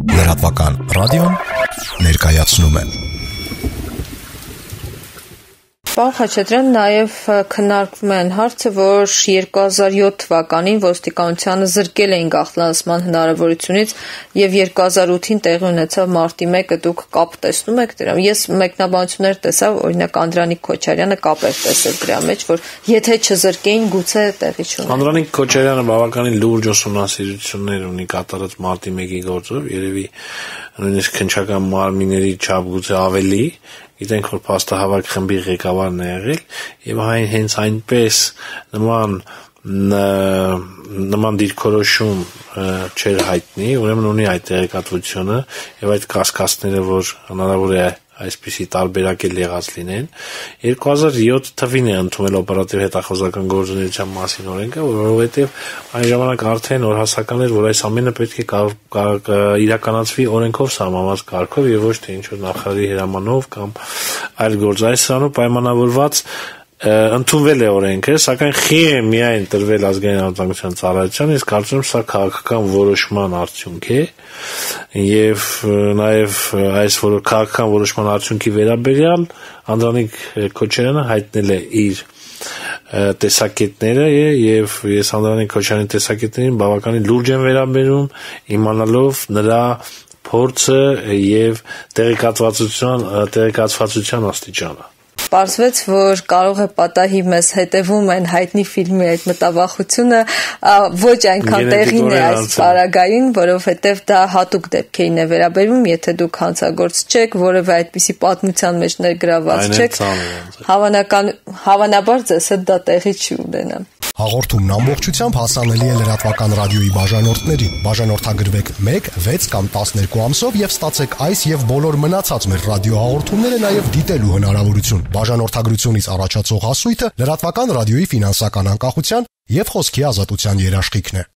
Լրատվական ռադիոն ներկայացնում է։ Պարոն Խաչատրյան, նաև քննարկվում են հարցը, որ 2007 թվականին ոստիկանությանը զրկել էին գաղտնացման հնարավորությունից եւ 2008-ին տեղի ունեցավ մարտի 1-ը, դուք կապ տեսնում եք դրա։ Ես մեկնաբանություններ տեսա, օրինակ Անդրանիկ Քոչարյանը կապ էր տեսել դրա մեջ, որ եթե չզրկեին, գուցե տեղի չունենա։ Անդրանիկ Քոչարյանը բավականին լուրջ ուսումնասիրություններ ունի կատարած մարտի 1-ի գործով, երևի նույնիսկ քննչական մարմինների չափ գուցե ավելի։ Գիտենք, որ փաստահավաք խմբի ղեկավարն է եղել եւ հենց այնպես նման դիրքորոշում չէր հայտնի, ուրեմն ունի այդ տեղեկատվությունը եւ այդ կասկածները, որ հնարավոր է այսպիսի տարբերակել եղած լինեն։ 2007 թվին է ընդունել օպերատիվ հետախուզական գործունեության մասին օրենքը, որովհետև այն ժամանակ արդեն օրհասական էր, որ այս ամենը պետք է իրականացվի օրենքով սահմանված կարգով եւ ոչ թե ինչ-որ նախարարի հրամանով կամ այլ գործ։ Այս սրանով պայմանավորված ընդունվել է օրենքը, սակայն խի է միայն տրվել ազգային անվտանգության ծառայության, իսկ կարծում եմ սա քաղաքական որոշման արդյունք է եւ նաեւ այս քաղաքական որոշման արդյունքի վերաբերյալ Անդրանիկ Քոչարյանը հայտնել է իր տեսակետները եւ ես Անդրանիկ Քոչարյանի տեսակետներին բավականին լուրջ եմ վերաբերում, իմանալով նրա փորձը եւ տեղեկացվածության աստիճանը։ Պարզվեց, որ կարող է պատահի մեզ հետևում են հայտնի ֆիլմի այդ մտավախությունը ոչ այնքան տեղին է այս պարագային, որովհետև դա հատուկ դեպքերին է վերաբերվում, եթե դուք հանցագործ չեք, որևէ այդպիսի պատմության մեջ ներգրավված չեք, հավանաբար ձեզ հետ դա տեղի չի ունենա։ Հաղորդումն ամբողջությամբ հասանելի է լրատվական ռադիոյի բաժանորդներին։ Բաժանորդագրվեք 1, 6 կամ 12 ամսով եւ ստացեք այս եւ բոլոր մնացած մեր ռադիոհաղորդումները նաեւ դիտելու հնարավորություն։ Բաժանորդագրությունից առաջացող հասույթը լրատվական ռադիոյի ֆինանսական անկախության եւ խոսքի ազատության երաշխիքն է։